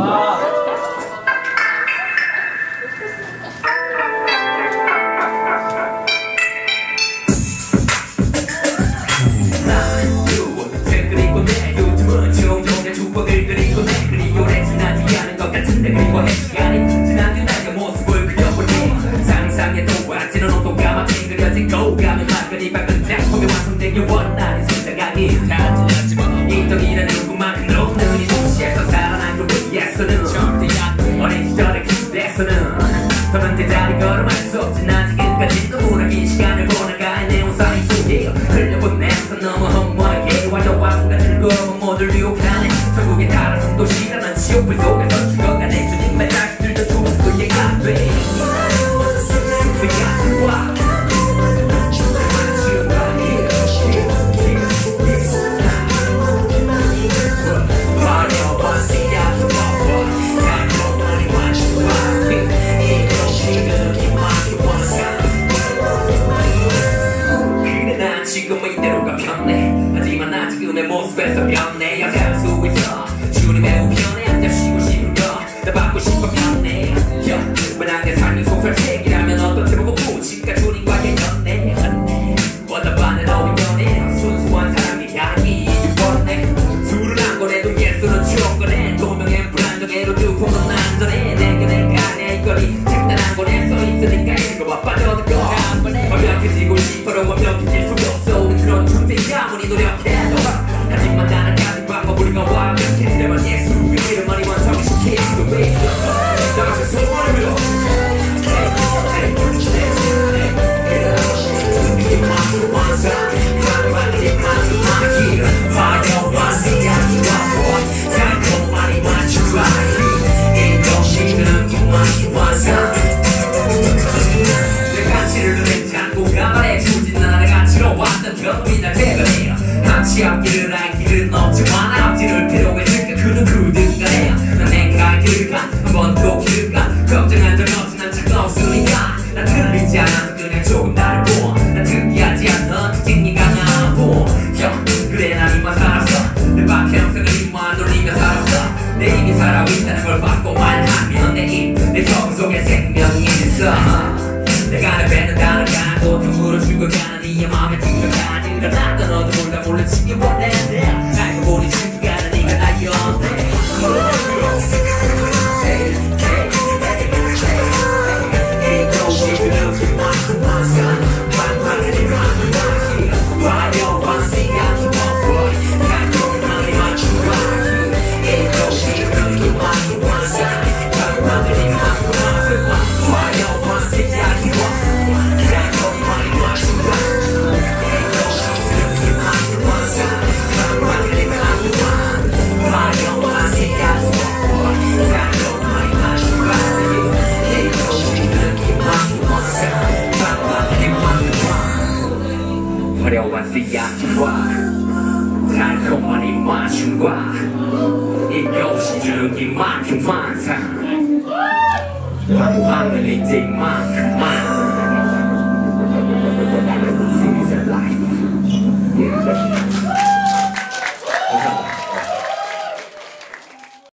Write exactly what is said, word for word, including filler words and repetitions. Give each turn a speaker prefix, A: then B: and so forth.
A: 원하는 생각이 다 틀렸지만 인덕이라는 것만큼 없는 이 도시에서 살아난 걸 위해서는 절대 안 어린 시절의 그때서는 더는 제자리 걸음할 수 없지 난 지금까지도 무락인 시간을 보내가 내 우산이 속에 흘려본 내서 너무 허무하게 완전왕과 즐거움은 모두 유혹하네 전국에 달아선 도시라는 지옥불 속에서 죽어가네 주님의 자식들도 좋은 그예가 돼 지금은 이대로가 편해 하지만 나 지금의 모습에서 변해 약할 수 있어 주님의 우편에 앉아 쉬고 싶은 거나 받고 싶어 변해 만약 내 삶이 소설책이라면 어떤 제목은 무지가 주님과의 연애 원답하는 어휘면에 순수한 사랑의 향이 유번해 술은 안 거래도 예술은 추억 거래 도명엔 불안정해도 두품은 안전해 내게 내가 내 거리 장단한 권에 써있으니까 읽어봐 빠져들고 완벽해지고 싶어도 완벽해질 수가 없어 우리 그런 존재야 아무리 노력해도 하지만 나는 아직 방법 우리가 완벽해 내만 예수의 이름만이 완성시킬 수도 있어 다 같이 소원을 빌어 같이 앞길을 알 길은 없지만 앞뒤를 필요해 줄까 그는 그든가래요 난 내가 길을 가 한 번 또 길을 가 걱정한 적 없지 난 차가 없으니까 난 틀리지 않아서 그냥 조금 나를 보난 특이하지 않아 특징이 강하고 그래 난 이만 살았어 내 박형성을 입만 돌리며 살았어 내 입이 살아있다는 걸 받고 말하면 내 입 내 정 속에 생명이 있어 내가 내 배는 다르고 둥으로 죽어가는 이 마음에 들어가지 일어났던 너도 몰라 몰라치기 원했네 알고 보니 친구가 네가 나였네 이곳이 그렇게 많은 만상 방방하니 방방하기 화려한 시간이 먹고 달콤하니 맞추기 이곳이 그렇게 많은 만상 방방하니 방방하기 화려한 시간이 먹고 달콤하니 맞추기 화려한 씨앗과 달콤한 입맞춤과 이것이 주기만큼 환상 황무하는 이제만큼만 Season life